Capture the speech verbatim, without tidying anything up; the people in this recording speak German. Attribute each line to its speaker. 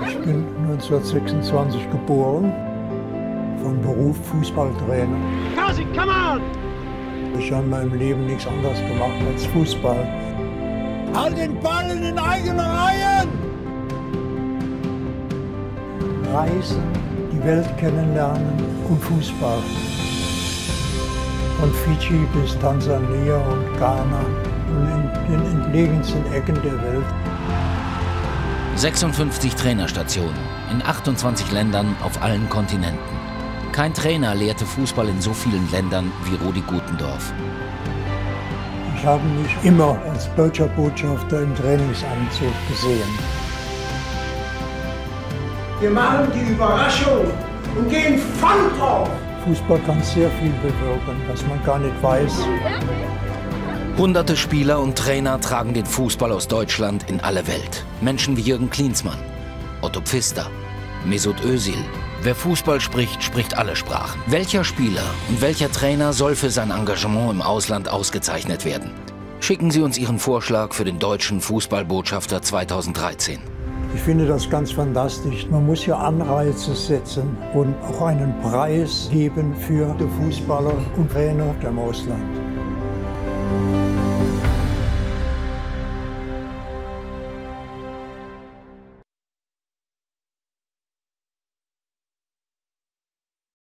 Speaker 1: Ich bin neunzehnhundertsechsundzwanzig geboren, von Beruf Fußballtrainer.
Speaker 2: Kasi, come on!
Speaker 1: Ich habe in meinem Leben nichts anderes gemacht als Fußball. Halt den Ball in den eigenen Reihen! Reisen, die Welt kennenlernen und Fußball. Von Fidschi bis Tansania und Ghana und in den entlegensten Ecken der Welt.
Speaker 3: sechsundfünfzig Trainerstationen in achtundzwanzig Ländern auf allen Kontinenten. Kein Trainer lehrte Fußball in so vielen Ländern wie Rudi Gutendorf.
Speaker 1: Ich habe mich immer als deutscher Botschafter im Trainingsanzug gesehen. Wir machen die Überraschung und gehen voll drauf. Fußball kann sehr viel bewirken, was man gar nicht weiß.
Speaker 3: Hunderte Spieler und Trainer tragen den Fußball aus Deutschland in alle Welt. Menschen wie Jürgen Klinsmann, Otto Pfister, Mesut Özil. Wer Fußball spricht, spricht alle Sprachen. Welcher Spieler und welcher Trainer soll für sein Engagement im Ausland ausgezeichnet werden? Schicken Sie uns Ihren Vorschlag für den deutschen Fußballbotschafter zweitausenddreizehn.
Speaker 1: Ich finde das ganz fantastisch. Man muss ja Anreize setzen und auch einen Preis geben für die Fußballer und Trainer im Ausland.